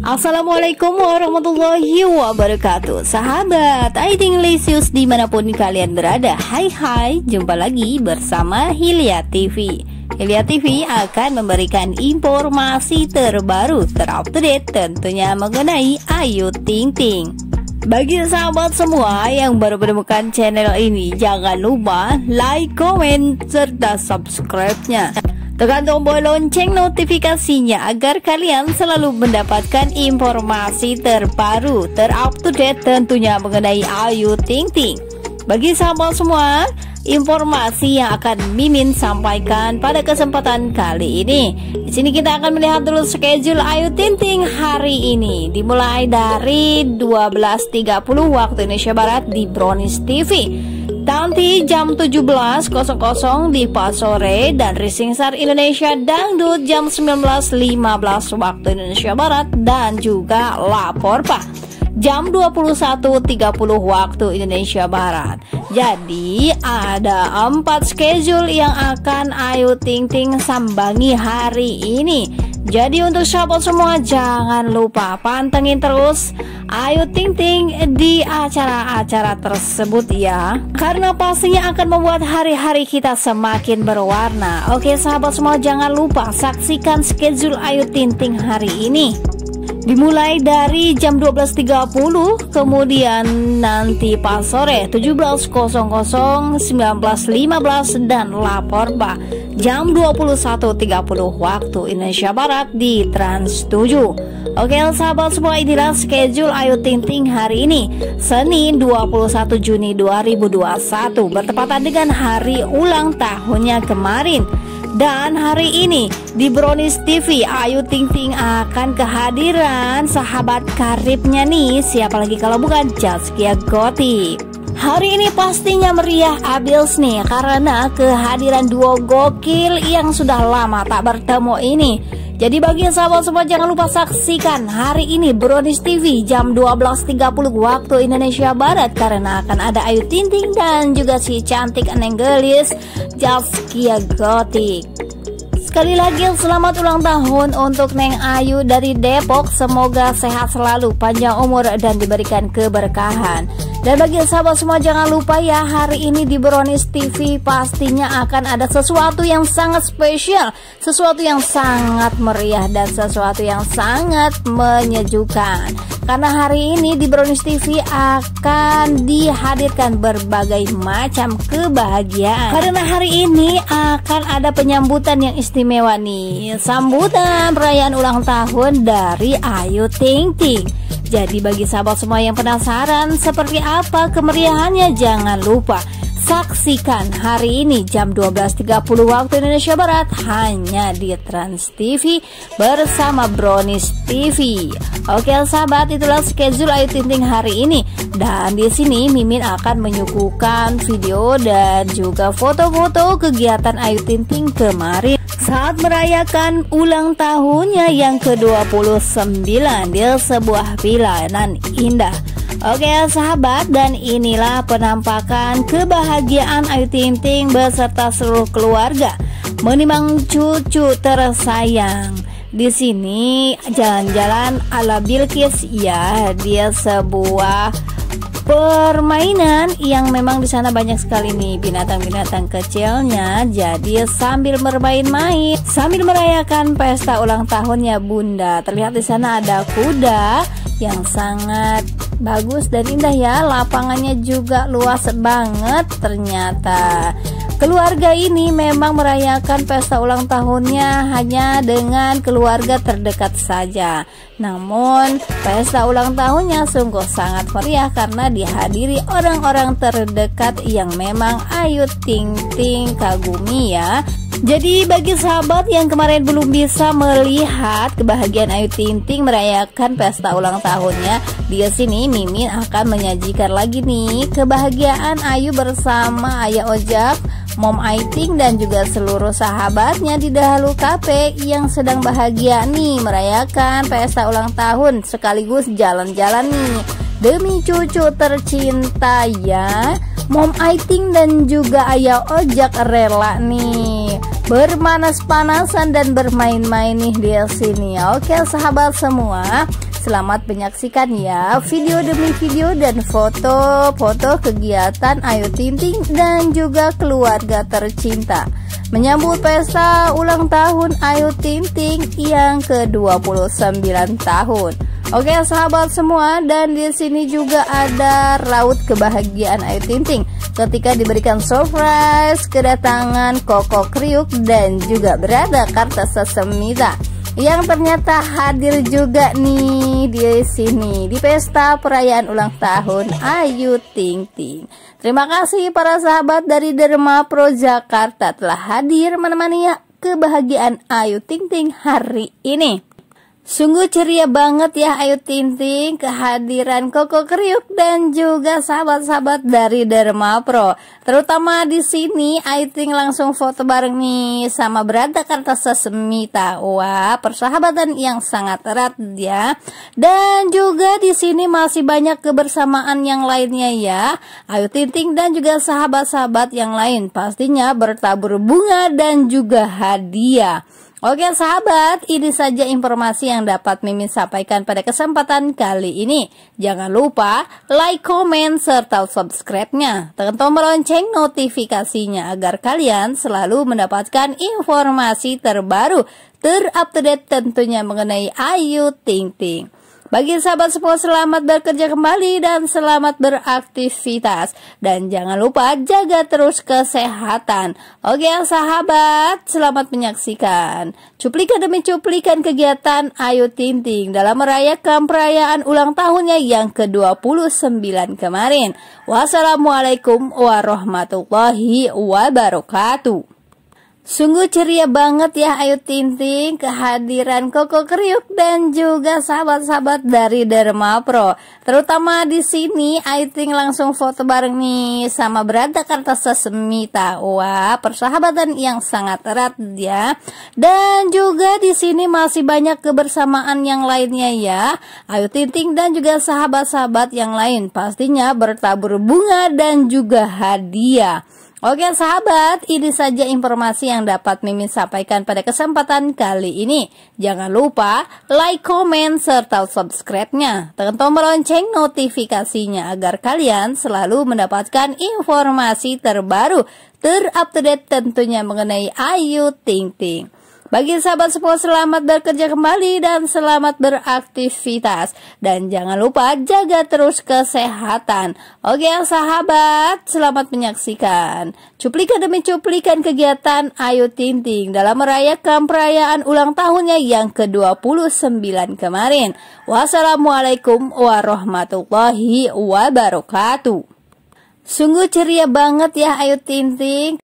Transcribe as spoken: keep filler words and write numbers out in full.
Assalamualaikum warahmatullahi wabarakatuh. Sahabat Ayu Ting Lisius dimanapun kalian berada, hai hai, jumpa lagi bersama Hilya T V. Hilya T V akan memberikan informasi terbaru, terupdate tentunya mengenai Ayu Ting Ting. Bagi sahabat semua yang baru menemukan channel ini, jangan lupa like, komen, serta subscribe-nya. Tekan tombol lonceng notifikasinya agar kalian selalu mendapatkan informasi terbaru, terupdate tentunya mengenai Ayu Ting Ting. Bagi sahabat semua, informasi yang akan Mimin sampaikan pada kesempatan kali ini. Di sini kita akan melihat dulu schedule Ayu Ting Ting hari ini. Dimulai dari dua belas tiga puluh waktu Indonesia Barat di Brownies T V. Nanti jam tujuh belas di Pas Sore, dan Rising Star Indonesia Dangdut jam sembilan belas lima belas waktu Indonesia Barat, dan juga Lapor Pak jam dua puluh satu tiga puluh waktu Indonesia Barat. Jadi ada empat schedule yang akan Ayu Ting Ting sambangi hari ini. Jadi untuk sahabat semua, jangan lupa pantengin terus Ayu Ting Ting di acara-acara tersebut ya, karena pastinya akan membuat hari-hari kita semakin berwarna. Oke sahabat semua, jangan lupa saksikan schedule Ayu Ting Ting hari ini. Dimulai dari jam dua belas tiga puluh, kemudian nanti Pas Sore tujuh belas, sembilan belas lima belas, dan Lapor Pak jam dua puluh satu tiga puluh waktu Indonesia Barat di Trans tujuh. Oke sahabat semua, inilah schedule Ayu Ting Ting hari ini, Senin dua puluh satu Juni dua ribu dua puluh satu, bertepatan dengan hari ulang tahunnya kemarin. Dan hari ini di Brownies T V, Ayu Ting Ting akan kehadiran sahabat karibnya nih, siapa lagi kalau bukan Zaskia Gotik. Hari ini pastinya meriah abis nih, karena kehadiran duo gokil yang sudah lama tak bertemu ini. Jadi bagi sahabat semua, jangan lupa saksikan hari ini Brownies T V jam dua belas tiga puluh waktu Indonesia Barat, karena akan ada Ayu Ting Ting dan juga si cantik Neng Gelis Zaskia Gotik. Sekali lagi selamat ulang tahun untuk Neng Ayu dari Depok. Semoga sehat selalu, panjang umur, dan diberikan keberkahan. Dan bagi sahabat semua, jangan lupa ya, hari ini di Brownies T V pastinya akan ada sesuatu yang sangat spesial, sesuatu yang sangat meriah, dan sesuatu yang sangat menyejukkan. Karena hari ini di Brownies T V akan dihadirkan berbagai macam kebahagiaan. Karena hari ini akan ada penyambutan yang istimewa nih, sambutan perayaan ulang tahun dari Ayu Ting Ting. Jadi bagi sahabat semua yang penasaran seperti apa kemeriahannya, jangan lupa saksikan hari ini jam dua belas tiga puluh waktu Indonesia Barat hanya di Trans T V bersama Brownies T V. Oke sahabat, itulah schedule Ayu Ting Ting hari ini. Dan di sini Mimin akan menyuguhkan video dan juga foto-foto kegiatan Ayu Ting Ting kemarin saat merayakan ulang tahunnya yang ke dua puluh sembilan di sebuah villa nan indah. Oke sahabat, dan inilah penampakan kebahagiaan Ayu Ting Ting beserta seluruh keluarga menimang cucu tersayang. Di sini jalan-jalan ala Bilqis ya, dia sebuah permainan yang memang di sana banyak sekali nih binatang-binatang kecilnya. Jadi sambil bermain-main, sambil merayakan pesta ulang tahunnya Bunda. Terlihat di sana ada kuda yang sangat bagus dan indah ya. Lapangannya juga luas banget ternyata. Keluarga ini memang merayakan pesta ulang tahunnya hanya dengan keluarga terdekat saja. Namun pesta ulang tahunnya sungguh sangat meriah karena dihadiri orang-orang terdekat yang memang Ayu Ting Ting kagumi ya. Jadi bagi sahabat yang kemarin belum bisa melihat kebahagiaan Ayu Ting Ting merayakan pesta ulang tahunnya, di sini Mimin akan menyajikan lagi nih kebahagiaan Ayu bersama Ayah Ojak, Mom Ayu Ting, dan juga seluruh sahabatnya di Dahulu Cafe yang sedang bahagia nih merayakan pesta ulang tahun sekaligus jalan-jalan nih demi cucu tercinta ya. Mom Ayu Ting dan juga Ayah Ojak rela nih bermanas-panasan dan bermain-main nih di sini. Oke sahabat semua, selamat menyaksikan ya video demi video dan foto-foto kegiatan Ayu Ting Ting dan juga keluarga tercinta menyambut pesta ulang tahun Ayu Ting Ting yang ke dua puluh sembilan tahun. Oke sahabat semua, dan di sini juga ada raut kebahagiaan Ayu Ting Ting ketika diberikan surprise kedatangan Koko Kriuk dan juga Brada Kartasasmita yang ternyata hadir juga nih di sini di pesta perayaan ulang tahun Ayu Ting Ting. Terima kasih para sahabat dari Derma Pro Jakarta telah hadir menemani kebahagiaan Ayu Ting Ting hari ini. Sungguh ceria banget ya Ayu Ting Ting, kehadiran Koko Kriuk dan juga sahabat-sahabat dari Derma Pro. Terutama di sini Ayu Ting langsung foto bareng nih sama Brada Kartasasmita. Wah, persahabatan yang sangat erat ya. Dan juga di sini masih banyak kebersamaan yang lainnya ya. Ayu Ting Ting dan juga sahabat-sahabat yang lain pastinya bertabur bunga dan juga hadiah. Oke sahabat, ini saja informasi yang dapat Mimin sampaikan pada kesempatan kali ini. Jangan lupa like, komen, serta subscribe-nya. Tekan tombol lonceng notifikasinya agar kalian selalu mendapatkan informasi terbaru, terupdate tentunya mengenai Ayu Ting Ting. Bagi sahabat semua, selamat bekerja kembali dan selamat beraktivitas. Dan jangan lupa jaga terus kesehatan. Oke sahabat, selamat menyaksikan cuplikan demi cuplikan kegiatan Ayu Ting Ting dalam merayakan perayaan ulang tahunnya yang ke dua puluh sembilan kemarin. Wassalamualaikum warahmatullahi wabarakatuh. Sungguh ceria banget ya Ayu Ting Ting, kehadiran Koko Kriuk dan juga sahabat-sahabat dari Derma Pro. Terutama di sini Ayu Ting langsung foto bareng nih sama Brada Kartasasmita. Wah, persahabatan yang sangat erat ya. Dan juga di sini masih banyak kebersamaan yang lainnya ya. Ayu Ting Ting dan juga sahabat-sahabat yang lain pastinya bertabur bunga dan juga hadiah. Oke sahabat, ini saja informasi yang dapat Mimin sampaikan pada kesempatan kali ini. Jangan lupa like, komen, serta subscribe-nya. Tekan tombol lonceng notifikasinya agar kalian selalu mendapatkan informasi terbaru, terupdate tentunya mengenai Ayu Ting Ting. Bagi sahabat semua, selamat bekerja kembali dan selamat beraktivitas. Dan jangan lupa jaga terus kesehatan. Oke sahabat, selamat menyaksikan cuplikan demi cuplikan kegiatan Ayu Ting Ting dalam merayakan perayaan ulang tahunnya yang ke dua puluh sembilan kemarin. Wassalamualaikum warahmatullahi wabarakatuh. Sungguh ceria banget ya Ayu Ting Ting.